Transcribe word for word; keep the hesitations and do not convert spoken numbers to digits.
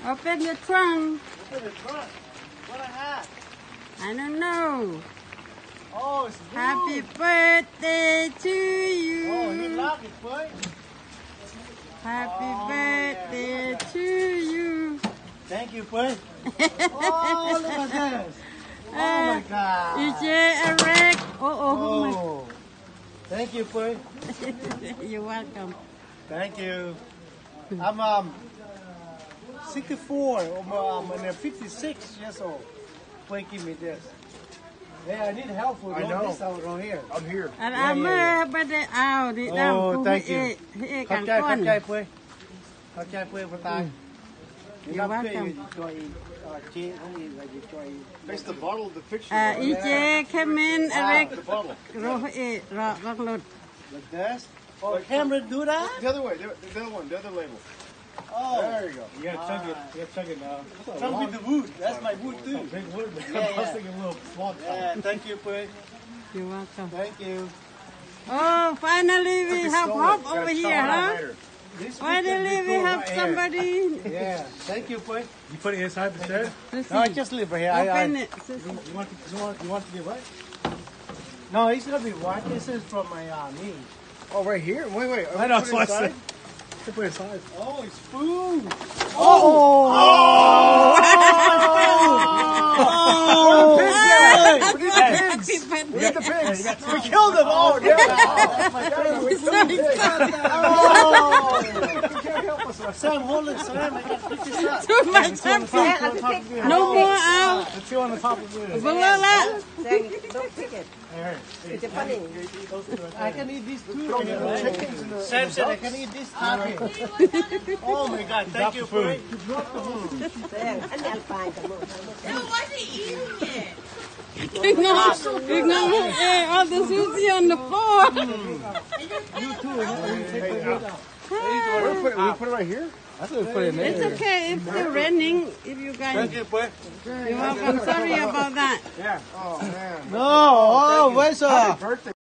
Open the trunk. Open the trunk. What I have? I don't know. Oh, it's blue. Happy birthday to you. Oh, he locked it, boy. Happy Oh, birthday yeah. to you. Thank you, boy. Oh, look at this. Oh, my God. E J Eric. Oh, oh, Oh. Thank you, boy. oh. You're welcome. Thank you. I'm um sixty-four. I'm, um, I'm fifty-six years old. Boy, give me this. Yeah, I need help for I know. this out around here. I'm here. อันอาเมื่อไม่ได้เอาดิดำ Oh, thank you. เอ๊ะเข้ากันใจก้อเข้าน ใจเพื่อนเข้าใจเพื่อนพอตาย You're welcome. ช่วยเจ๊เขาอีกอะไรช่วย Face the bottle of the picture. อ่า E J เคมิน Eric The bottle. โรเอะรอรักรถ like this. Oh, Cameron, do that? The other way. The, the other one. The other label. Oh, There you go. you gotta chug it. You gotta chug it now. Chug with the wood. That's my wood too. Big wood, but Yeah, I was yeah. thinking a little small. Yeah, thank you, boy. You're welcome. Thank you. Oh, finally we have hope over here, huh? This Finally weekend we go have right here. somebody. Yeah, thank you, boy. You put it inside the chair? Let's No, I see. just live right here. I, I, Open it. You want, you want, you want to get what? no, it's gonna be white. This is from my uh, knee. Oh, right here? Wait, wait. I know, Put it so I inside? said- Put it inside. Oh, it's food. Oh! Oh! Oh! Happy We birthday. got the pigs. We killed them all. Yeah. Oh, my God. We So excited. Oh! Sam, hold it, Sam. I got fifty cents. Too much happy. No more out. The two on the top of it. Below that. Don't pick it. It's a funny. I can eat this too. Throw the chickens in the Sam said I can eat this too. Oh my God, thank you for it. Sayang, ano alpine ka mo? Ignore, ignore eh, all the sushi on the floor. You too. huh? We put, it, we put it right here? I thought we put it in It's okay if it's raining. If you guys, Thank you, boy. you're welcome. Sorry about that. Oh, man. No, oh, where's uh? Birthday.